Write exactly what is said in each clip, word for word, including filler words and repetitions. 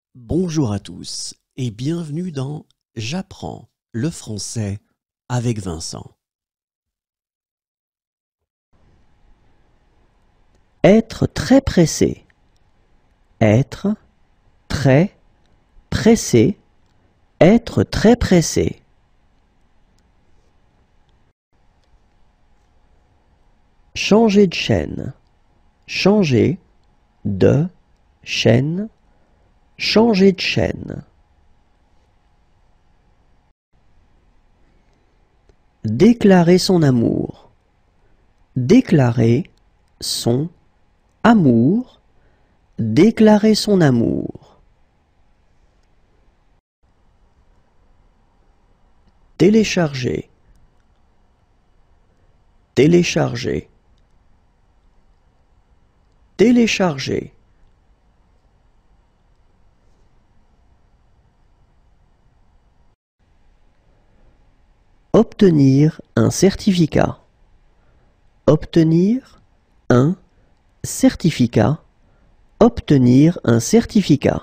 Bonjour à tous et bienvenue dans J'apprends le français avec Vincent. Être très pressé. Être très pressé. Être très pressé. Changer de chaîne. Changer de chaîne. Changer de chaîne. Déclarer son amour. Déclarer son amour. Déclarer son amour. Télécharger. Télécharger. Télécharger. Obtenir un certificat. Obtenir un certificat. Obtenir un certificat.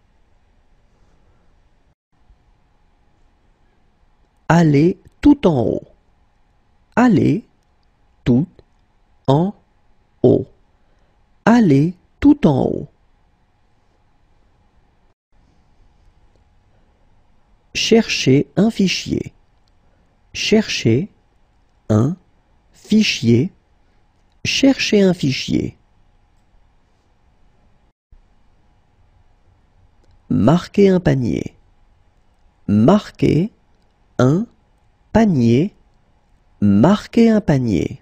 Aller tout en haut. Aller tout en haut. Aller tout en haut. Chercher un fichier. Chercher un fichier. Chercher un fichier. Marquer un panier. Marquer un panier. Marquer un panier.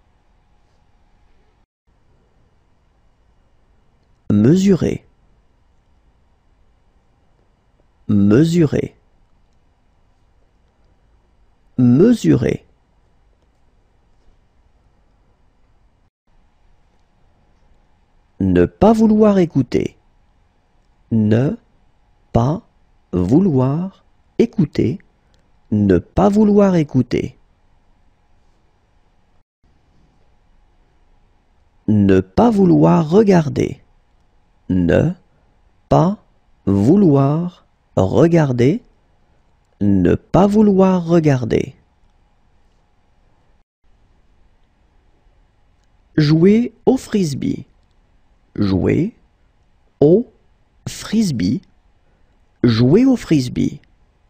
Mesurer. Mesurer. Mesurer. Ne pas vouloir écouter. Ne pas vouloir écouter. Ne pas vouloir écouter. Ne pas vouloir regarder. Ne pas vouloir regarder. Ne pas vouloir regarder. Jouer au frisbee. Jouer au frisbee. Jouer au frisbee.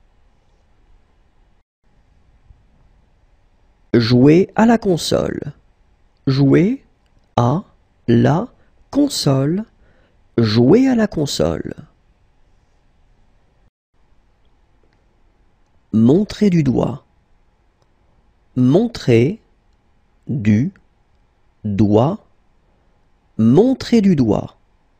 Jouer à la console. Jouer à la console. Jouer à la console. Montrer du doigt. Montrer du doigt. Montrer du doigt.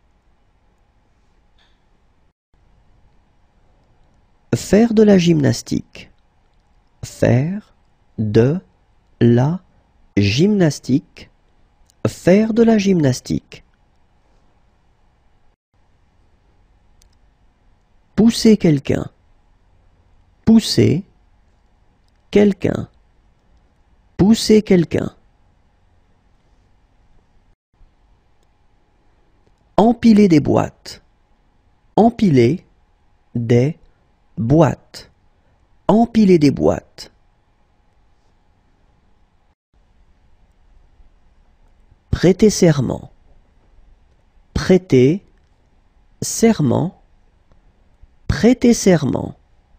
Faire de la gymnastique. Faire de la gymnastique. Faire de la gymnastique. Pousser quelqu'un. Pousser quelqu'un. Pousser quelqu'un. Empiler des boîtes. Empiler des boîtes. Empiler des boîtes. Prêter serment. Prêter serment. Prêter serment.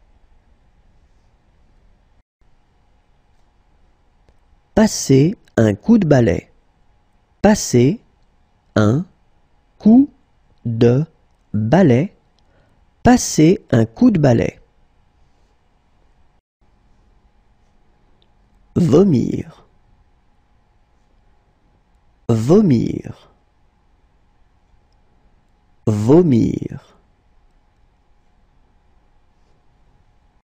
Passer un coup de balai. Passer un coup de balai. Passer un coup de balai. Vomir. Vomir. Vomir.